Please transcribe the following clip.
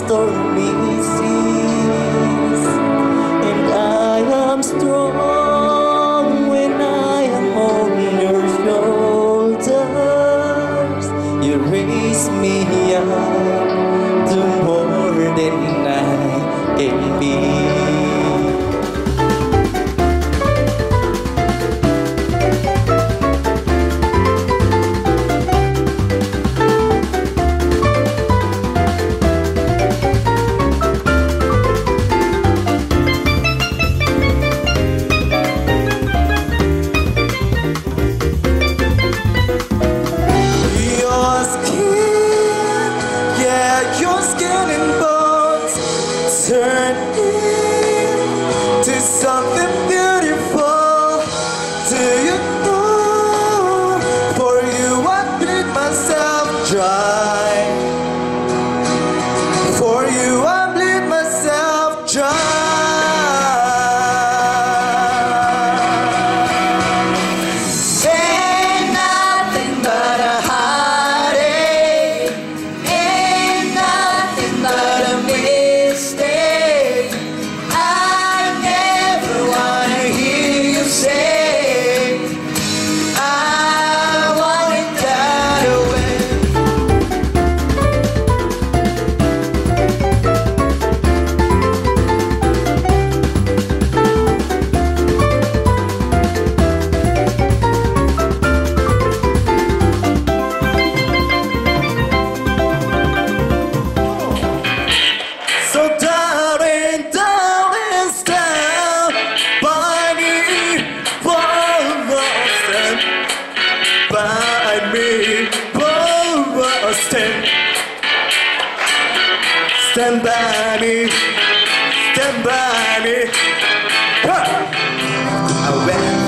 stormy seas, and I am strong when I am on your shoulders. You raise me up to more than I can be. Turn into something beautiful. Do you know? For you I bleed myself dry. For you I bleed myself dry. Ain't nothing but a heartache. Ain't nothing but a mistake. By me, stand by me, stand by me. Huh. I went